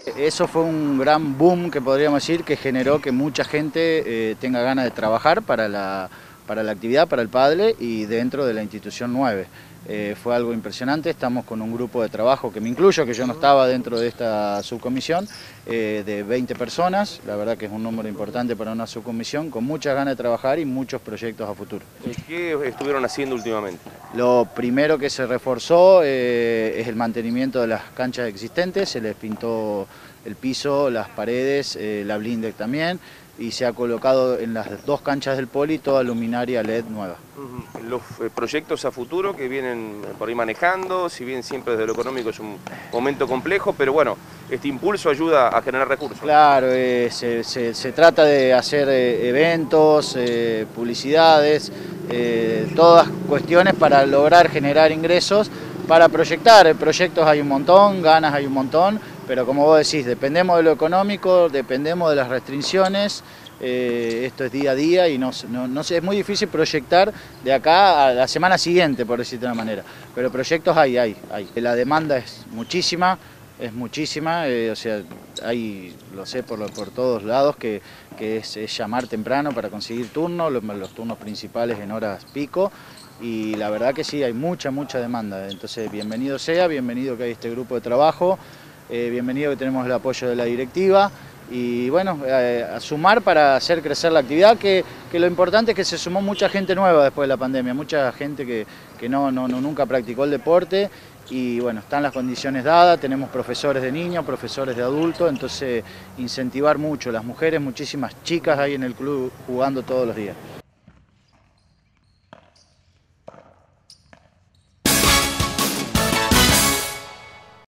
Eso fue un gran boom que podríamos decir que generó que mucha gente tenga ganas de trabajar para la actividad, para el padre y dentro de la institución 9. Fue algo impresionante, estamos con un grupo de trabajo que me incluyo, que yo no estaba dentro de esta subcomisión, de 20 personas, la verdad que es un número importante para una subcomisión, con muchas ganas de trabajar y muchos proyectos a futuro. ¿Qué estuvieron haciendo últimamente? Lo primero que se reforzó es el mantenimiento de las canchas existentes, se les pintó el piso, las paredes, la blindex también, y se ha colocado en las dos canchas del poli toda luminaria LED nueva. Los proyectos a futuro que vienen por ahí manejando, si bien siempre desde lo económico es un momento complejo, pero bueno, este impulso ayuda a generar recursos. Claro, se trata de hacer eventos, publicidades, todas cuestiones para lograr generar ingresos, para proyectar. Proyectos hay un montón, ganas hay un montón, pero como vos decís, dependemos de lo económico, dependemos de las restricciones, esto es día a día y no sé, es muy difícil proyectar de acá a la semana siguiente, por decirlo de una manera, pero proyectos hay. La demanda es muchísima, o sea, lo sé por todos lados, que es llamar temprano para conseguir turnos, los turnos principales en horas pico, y la verdad que sí, hay mucha demanda, entonces bienvenido sea, bienvenido que hay este grupo de trabajo, bienvenido que tenemos el apoyo de la directiva, y bueno, a sumar para hacer crecer la actividad, que lo importante es que se sumó mucha gente nueva después de la pandemia, mucha gente que nunca practicó el deporte, y bueno, están las condiciones dadas, tenemos profesores de niños, profesores de adultos, entonces incentivar mucho, las mujeres, muchísimas chicas hay en el club jugando todos los días.